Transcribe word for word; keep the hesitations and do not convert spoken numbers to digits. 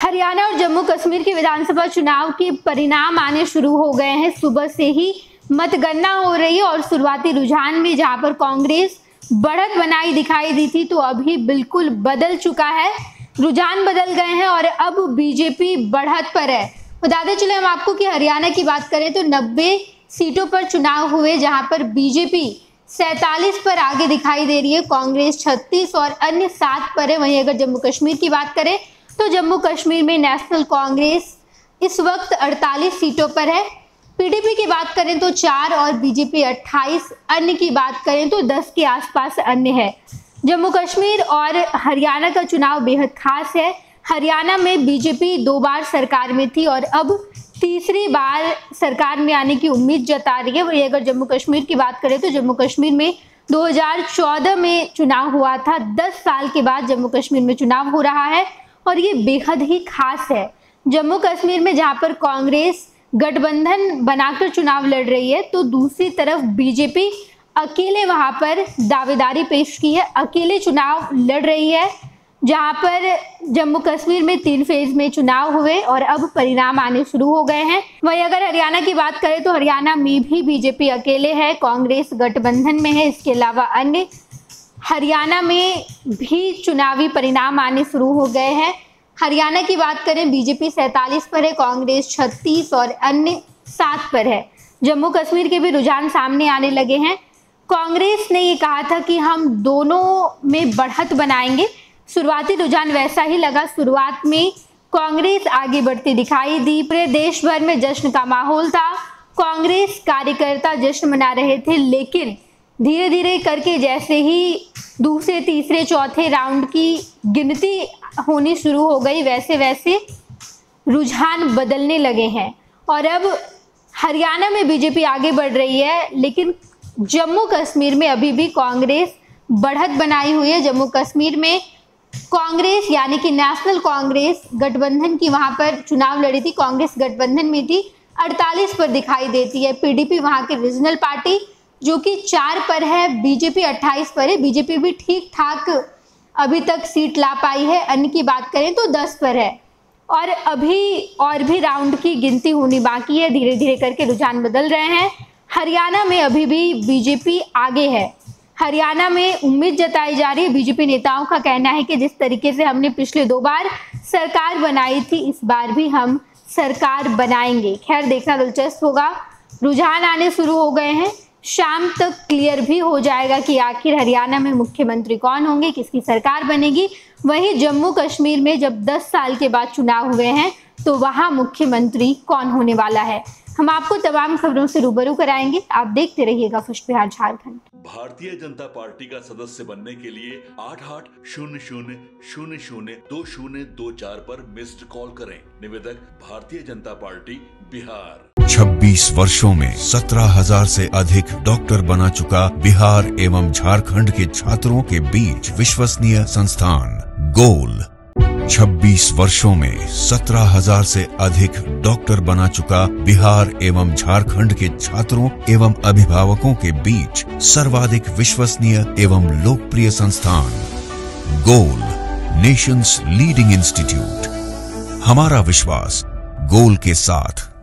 हरियाणा और जम्मू कश्मीर के विधानसभा चुनाव के परिणाम आने शुरू हो गए हैं। सुबह से ही मतगणना हो रही है और शुरुआती रुझान में जहां पर कांग्रेस बढ़त बनाई दिखाई दी थी, तो अभी बिल्कुल बदल चुका है, रुझान बदल गए हैं और अब बीजेपी बढ़त पर है। बताते चले हम आपको कि हरियाणा की बात करें तो नब्बे सीटों पर चुनाव हुए, जहां पर बीजेपी सैतालीस पर आगे दिखाई दे रही है, कांग्रेस छत्तीस और अन्य सात पर है। वहीं अगर जम्मू कश्मीर की बात करें तो जम्मू कश्मीर में नेशनल कांग्रेस इस वक्त अड़तालीस सीटों पर है। पीडीपी की बात करें तो चार और बीजेपी अट्ठाईस, अन्य की बात करें तो दस के आसपास अन्य है। जम्मू कश्मीर और हरियाणा का चुनाव बेहद खास है। हरियाणा में बीजेपी दो बार सरकार में थी और अब तीसरी बार सरकार में आने की उम्मीद जता रही है। वही अगर जम्मू कश्मीर की बात करें तो जम्मू कश्मीर में दो हज़ार चौदह में चुनाव हुआ था। दस साल के बाद जम्मू कश्मीर में चुनाव हो रहा है और ये बेहद ही खास है। जम्मू कश्मीर में जहां पर कांग्रेस गठबंधन बनाकर चुनाव लड़ रही है, तो दूसरी तरफ बीजेपी अकेले वहां पर दावेदारी पेश की है, अकेले चुनाव लड़ रही है। जहां पर जम्मू कश्मीर में तीन फेज में चुनाव हुए और अब परिणाम आने शुरू हो गए हैं। वहीं अगर हरियाणा की बात करें तो हरियाणा में भी बीजेपी अकेले है, कांग्रेस गठबंधन में है। इसके अलावा अन्य हरियाणा में भी चुनावी परिणाम आने शुरू हो गए हैं। हरियाणा की बात करें बीजेपी सैतालीस पर है, कांग्रेस छत्तीस और अन्य सात पर है। जम्मू कश्मीर के भी रुझान सामने आने लगे हैं। कांग्रेस ने ये कहा था कि हम दोनों में बढ़त बनाएंगे, शुरुआती रुझान वैसा ही लगा। शुरुआत में कांग्रेस आगे बढ़ती दिखाई दी, पूरे देश भर में जश्न का माहौल था, कांग्रेस कार्यकर्ता जश्न मना रहे थे। लेकिन धीरे धीरे करके जैसे ही दूसरे तीसरे चौथे राउंड की गिनती होनी शुरू हो गई, वैसे वैसे रुझान बदलने लगे हैं और अब हरियाणा में बीजेपी आगे बढ़ रही है, लेकिन जम्मू कश्मीर में अभी भी कांग्रेस बढ़त बनाई हुई है। जम्मू कश्मीर में कांग्रेस यानी कि नेशनल कांग्रेस गठबंधन की वहां पर चुनाव लड़ी थी, कांग्रेस गठबंधन में थी, अड़तालीस पर दिखाई देती है। पीडीपी वहां की रीजनल पार्टी जो कि चार पर है, बीजेपी अट्ठाईस पर है। बीजेपी भी ठीक ठाक अभी तक सीट ला पाई है। अन्य की बात करें तो दस पर है और अभी और भी राउंड की गिनती होनी बाकी है। धीरे धीरे करके रुझान बदल रहे हैं। हरियाणा में अभी भी बीजेपी आगे है। हरियाणा में उम्मीद जताई जा रही है, बीजेपी नेताओं का कहना है कि जिस तरीके से हमने पिछले दो बार सरकार बनाई थी, इस बार भी हम सरकार बनाएंगे। खैर, देखना दिलचस्प होगा। रुझान आने शुरू हो गए हैं, शाम तक क्लियर भी हो जाएगा कि आखिर हरियाणा में मुख्यमंत्री कौन होंगे, किसकी सरकार बनेगी। वहीं जम्मू कश्मीर में जब दस साल के बाद चुनाव हुए हैं, तो वहां मुख्यमंत्री कौन होने वाला है, हम आपको तमाम खबरों से रूबरू कराएंगे। आप देखते रहिएगा फर्स्ट बिहार झारखंड। भारतीय जनता पार्टी का सदस्य बनने के लिए आठ आठ शून्य शून्य शून्य शून्य दो शून्य दो चार पर मिस्ड कॉल करें। निवेदक भारतीय जनता पार्टी बिहार। छब्बीस वर्षों में सत्रह हजार से अधिक डॉक्टर बना चुका बिहार एवं झारखंड के छात्रों के बीच विश्वसनीय संस्थान गोल। छब्बीस वर्षों में सत्रह हजार से अधिक डॉक्टर बना चुका बिहार एवं झारखंड के छात्रों एवं अभिभावकों के बीच सर्वाधिक विश्वसनीय एवं लोकप्रिय संस्थान गोल, नेशंस लीडिंग इंस्टीट्यूट। हमारा विश्वास गोल के साथ।